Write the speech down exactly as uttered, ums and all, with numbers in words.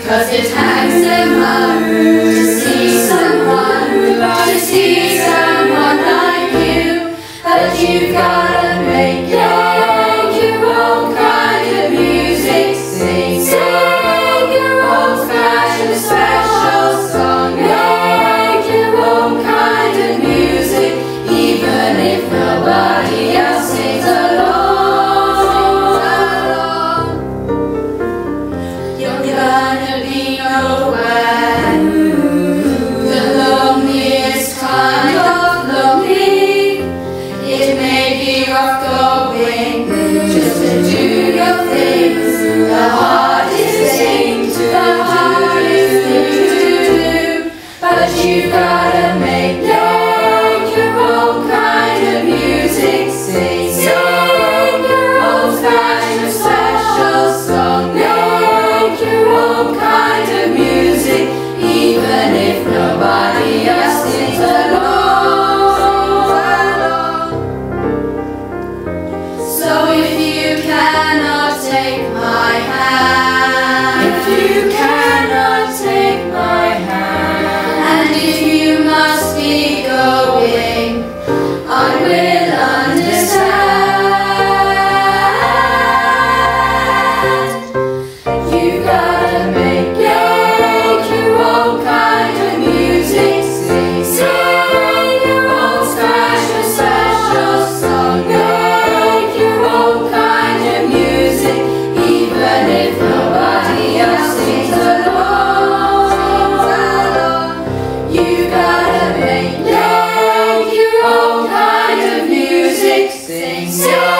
'cause it hangs them up to see someone, to see someone like you. But you've gotta make your own kind of music, sing, sing your own kind of special song, make your own kind of music, even if nobody else sings along. You're gonna be nowhere, the loneliest kind of lonely. It may be rough going just to do your things, the hardest thing to the hardest thing to do. But you've gotta make your own kind of music, sing, sing your own kind of special song, make your own kind of music, even if nobody else sings along. So if you cannot take my hand, if you cannot take my hand, and if you must be going, I will understand. You gotta make your own kind of music, sing, sing your own special, special song, make your own kind of music, even if nobody else sings along. You gotta make your own kind of music, sing, sing.